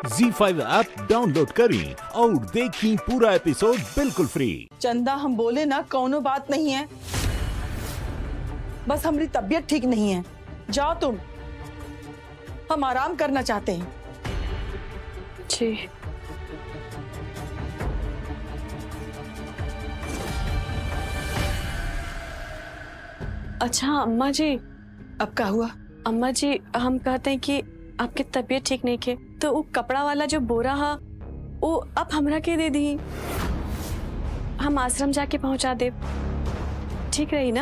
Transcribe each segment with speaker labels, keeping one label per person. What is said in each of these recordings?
Speaker 1: ZEE5 app download करें और देखें पूरा एपिसोड बिल्कुल फ्री।
Speaker 2: चंदा, हम बोले ना कौनो बात नहीं है, बस हमारी तबीयत ठीक नहीं है। जाओ तुम, हम आराम करना चाहते हैं।
Speaker 3: जी। अच्छा अम्मा जी।
Speaker 2: अब क्या हुआ?
Speaker 3: अम्मा जी, हम कहते हैं कि आपकी तबीयत ठीक नहीं के, तो वो कपड़ा वाला जो बोरा है वो अब हमरा के दे दी, हम आश्रम जाके पहुंचा दे, ठीक रही ना?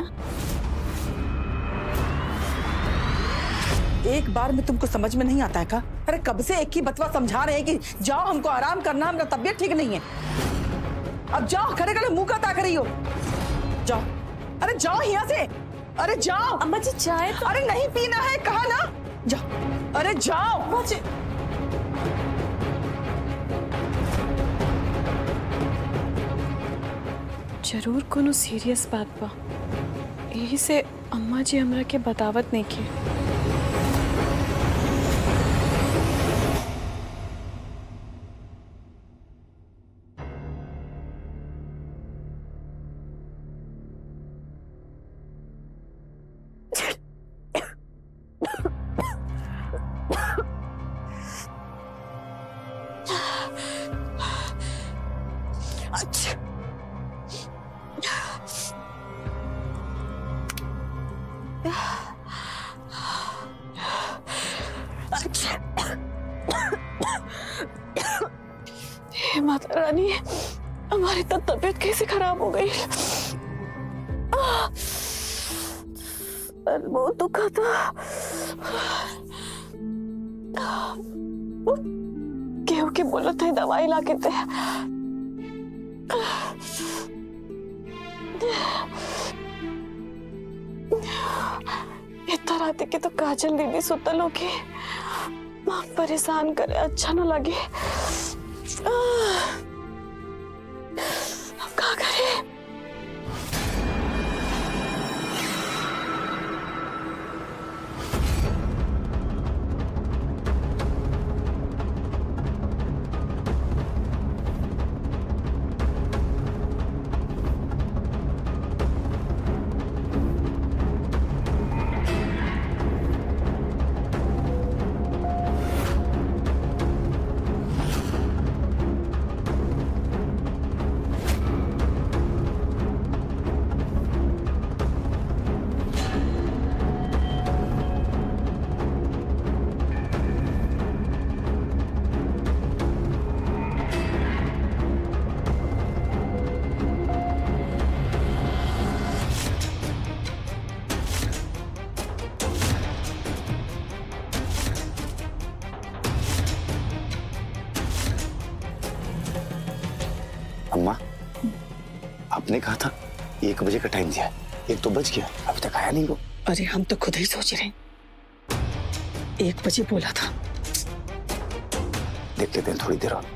Speaker 2: एक बार में तुमको समझ में नहीं आता है का? अरे कब से एक ही बतवा समझा रहे हैं कि जाओ, हमको आराम करना, हमारा तबीयत ठीक नहीं है। अब जाओ, खड़े खड़े मुंह का ता कर रही हो। जाओ, अरे जाओ यहाँ से, अरे जाओ।
Speaker 3: अम्मा जी चाय तो...
Speaker 2: अरे नहीं पीना है, कहा ना, जाओ, अरे जाओ।
Speaker 3: जरूर कोनो सीरियस बात बा, यही से अम्मा जी हमरा के बतावत नहीं की। हे माता रानी, हमारी तो तबीयत कैसे खराब हो गई। बहुत दुखा था। केहू के बोला था दवाई ला के दे। इतना रात के तो काजल दीदी सुतल होगी, परेशान करे, अच्छा न लगे। अब क्या करें?
Speaker 4: अम्मा, आपने कहा था 1 बजे का टाइम दिया है, 1 तो बज गया, अभी तक आया नहीं वो।
Speaker 2: अरे हम तो खुद ही सोच रहे हैं, 1 बजे बोला था।
Speaker 4: देख लेते हैं थोड़ी देर और।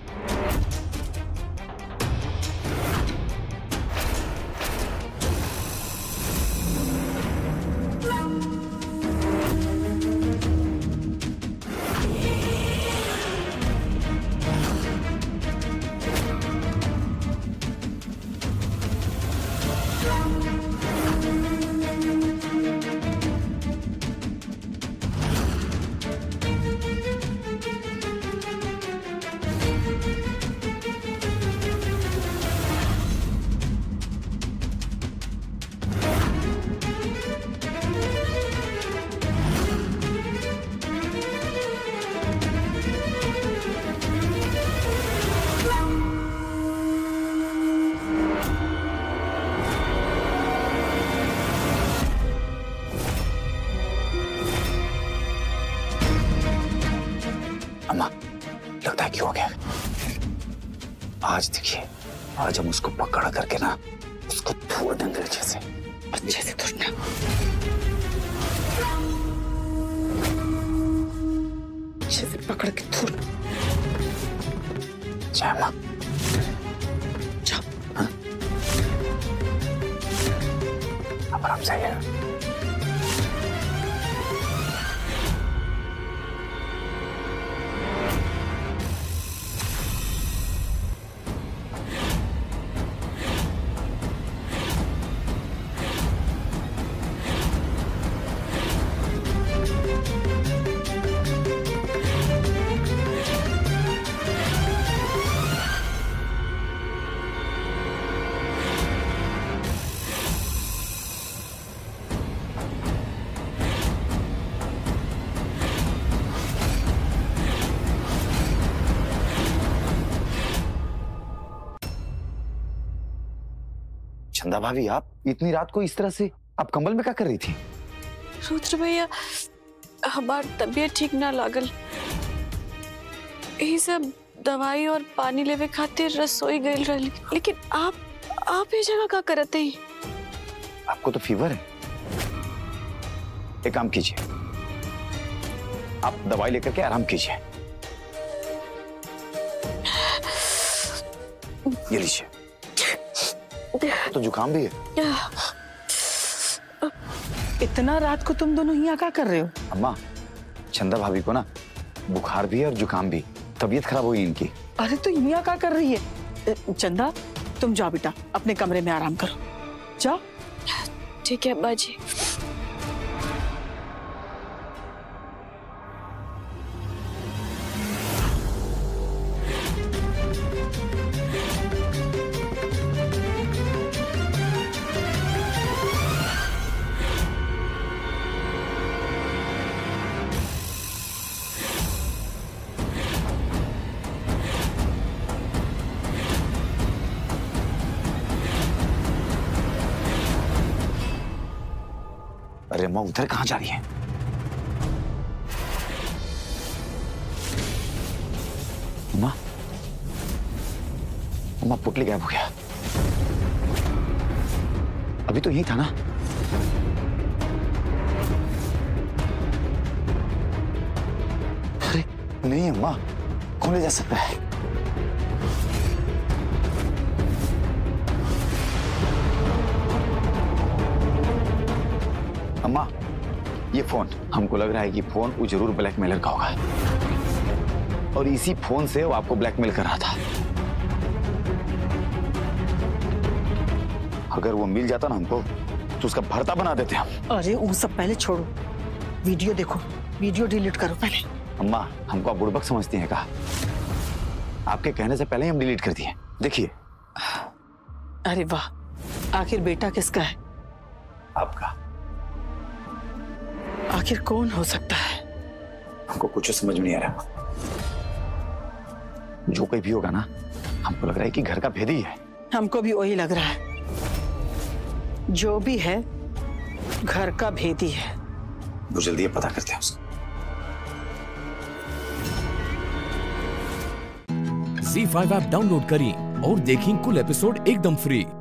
Speaker 4: अम्मा, लगता है क्यों हो गया। आज देखिए, आज हम उसको पकड़ करके ना, उसको थोड़ देंगे अच्छे से थोड़ना।
Speaker 2: अच्छे से पकड़ के थोड़।
Speaker 4: जय अम्मा।
Speaker 2: जाओ।
Speaker 4: हाँ? अब आराम से आइएगा। चंदा भाभी, आप इतनी रात को इस तरह से आप कंबल में क्या कर रही थी?
Speaker 3: रुद्र भैया, हमार तबीयत ठीक ना लागल, यही सब दवाई और पानी लेवे खातिर रसोई गई रही। लेकिन आप ये जगह क्या करते हैं?
Speaker 4: आपको तो फीवर है। एक काम कीजिए, आप दवाई लेकर के आराम कीजिए। ये लीजिए। तो जुकाम भी है।
Speaker 2: इतना रात को तुम दोनों यहाँ क्या कर रहे हो?
Speaker 4: अम्मा, चंदा भाभी को ना बुखार भी है और जुकाम भी, तबीयत खराब हुई इनकी।
Speaker 2: अरे तो यहाँ क्या कर रही है? चंदा, तुम जाओ बेटा, अपने कमरे में आराम करो, जाओ।
Speaker 3: ठीक है अब्बा जी।
Speaker 4: अरे अम्मा, उधर कहाँ जा रही है? अम्मा, अम्मा पुतली गायब हो गया। अभी तो यही था ना? अरे नहीं अम्मा, कौन ले जा सकता है? अम्मा, ये फोन, हमको लग रहा है कि फोन वो जरूर ब्लैकमेलर का होगा और इसी फोन से वो आपको ब्लैकमेल कर रहा था। अगर वो मिल जाता ना हमको तो उसका भरता बना देते हम।
Speaker 2: अरे वो सब पहले छोड़ो, वीडियो देखो, वीडियो डिलीट करो पहले।
Speaker 4: अम्मा, हमको आप बुड़बक समझती हैं कहा? आपके कहने से पहले ही हम डिलीट कर दिए। देखिए।
Speaker 2: अरे वाह, आखिर बेटा किसका है?
Speaker 4: आपका।
Speaker 2: आखिर कौन हो सकता है?
Speaker 4: हमको कुछ समझ में नहीं आ रहा। जो कोई भी होगा ना, हमको लग रहा है कि घर का भेदी ही है।
Speaker 2: हमको भी वही लग रहा है, जो भी है घर का भेदी है।
Speaker 4: वो जल्दी पता करते हैं उसको।
Speaker 1: ZEE5 ऐप डाउनलोड करें और देखें कुल एपिसोड एकदम फ्री।